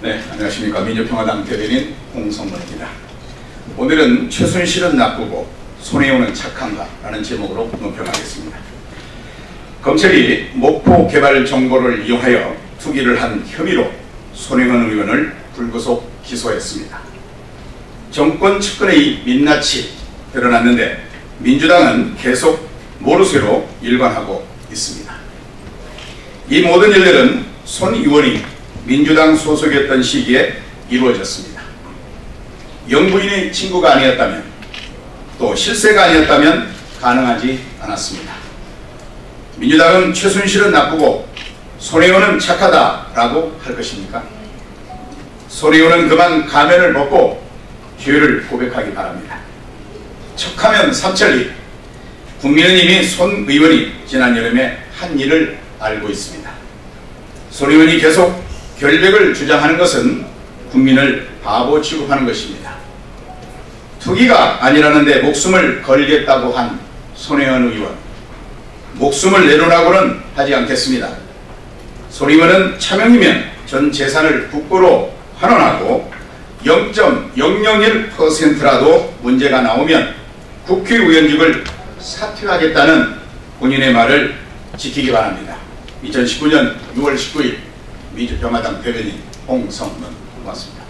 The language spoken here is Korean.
네, 안녕하십니까. 민주평화당 대변인 홍성문입니다. 오늘은 최순실은 나쁘고 손혜원은 착한가 라는 제목으로 논평하겠습니다. 검찰이 목포 개발 정보를 이용하여 투기를 한 혐의로 손혜원 의원을 불구속 기소했습니다. 정권 측근의 민낯이 드러났는데 민주당은 계속 모르쇠로 일관하고 있습니다. 이 모든 일들은 손 의원이 민주당 소속이었던 시기에 이루어졌습니다. 영부인의 친구가 아니었다면, 또 실세가 아니었다면 가능하지 않았습니다. 민주당은 최순실은 나쁘고 손혜원은 착하다라고 할 것입니까? 손혜원은 그만 가면을 벗고 죄를 고백하기 바랍니다. 척하면 삼천리. 국민은 이미 손 의원이 지난 여름에 한 일을 알고 있습니다. 손 의원이 계속 결백을 주장하는 것은 국민을 바보 취급하는 것입니다. 투기가 아니라는데 목숨을 걸겠다고 한 손혜원 의원, 목숨을 내놓으라고는 하지 않겠습니다. 손 의원은 차명이면 전 재산을 국고로 환원하고 0.001%라도 문제가 나오면 국회의원직을 사퇴하겠다는 본인의 말을 지키기 바랍니다. 2019년 6월 19일 민주평화당 대변인 홍성문 고맙습니다.